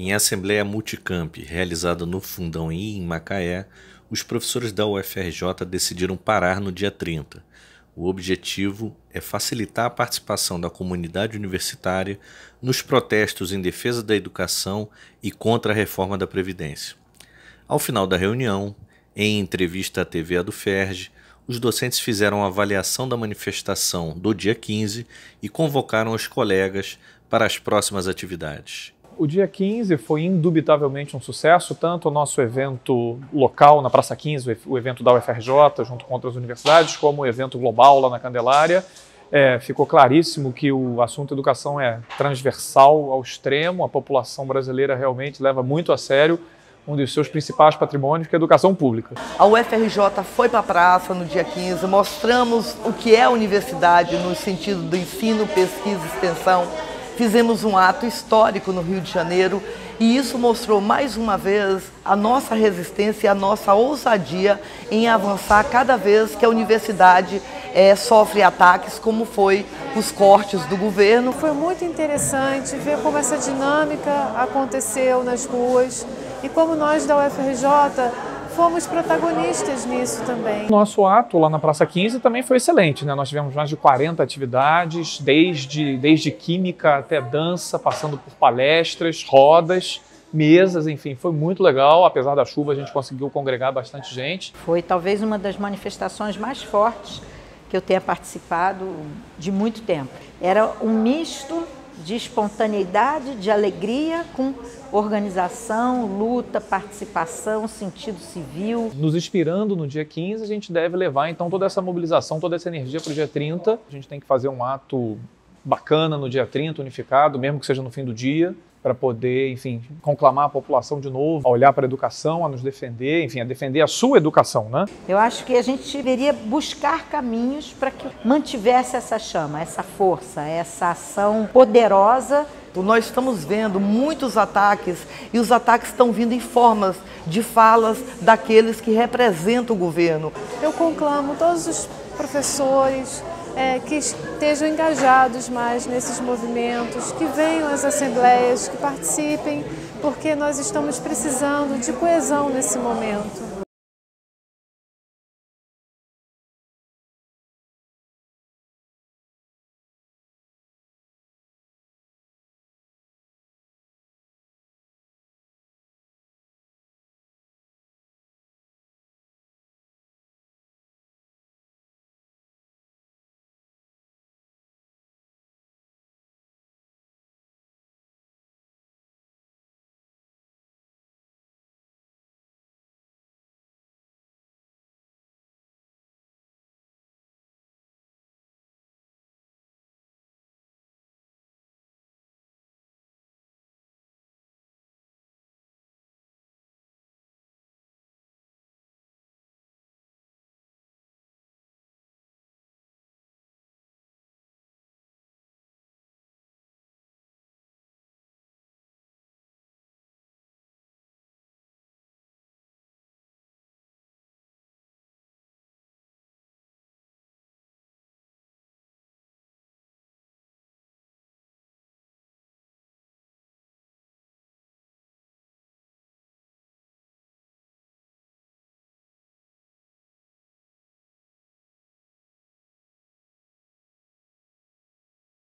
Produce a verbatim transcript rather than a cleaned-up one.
Em assembleia multicamp realizada no Fundão e em Macaé, os professores da U F R J decidiram parar no dia trinta. O objetivo é facilitar a participação da comunidade universitária nos protestos em defesa da educação e contra a reforma da Previdência. Ao final da reunião, em entrevista à T V Aduferd, os docentes fizeram a avaliação da manifestação do dia quinze e convocaram os colegas para as próximas atividades. O dia quinze foi indubitavelmente um sucesso, tanto o nosso evento local na Praça quinze, o evento da U F R J, junto com outras universidades, como o evento global lá na Candelária. É, ficou claríssimo que o assunto educação é transversal ao extremo, a população brasileira realmente leva muito a sério um dos seus principais patrimônios, que é a educação pública. A U F R J foi para a praça no dia quinze, mostramos o que é a universidade no sentido do ensino, pesquisa e extensão. Fizemos um ato histórico no Rio de Janeiro e isso mostrou mais uma vez a nossa resistência e a nossa ousadia em avançar cada vez que a universidade é, sofre ataques, como foi os cortes do governo. Foi muito interessante ver como essa dinâmica aconteceu nas ruas e como nós da U F R J fomos protagonistas nisso também. Nosso ato lá na Praça quinze também foi excelente, né? Nós tivemos mais de quarenta atividades, desde, desde química até dança, passando por palestras, rodas, mesas, enfim, foi muito legal. Apesar da chuva, a gente conseguiu congregar bastante gente. Foi talvez uma das manifestações mais fortes que eu tenha participado de muito tempo. Era um misto de espontaneidade, de alegria, com organização, luta, participação, sentido civil. Nos inspirando no dia quinze, a gente deve levar então toda essa mobilização, toda essa energia para o dia trinta. A gente tem que fazer um ato bacana no dia trinta, unificado, mesmo que seja no fim do dia, para poder, enfim, conclamar a população de novo a olhar para a educação, a nos defender, enfim, a defender a sua educação, né? Eu acho que a gente deveria buscar caminhos para que mantivesse essa chama, essa força, essa ação poderosa. Nós estamos vendo muitos ataques e os ataques estão vindo em formas de falas daqueles que representam o governo. Eu conclamo todos os professores É, que estejam engajados mais nesses movimentos, que venham às assembleias, que participem, porque nós estamos precisando de coesão nesse momento.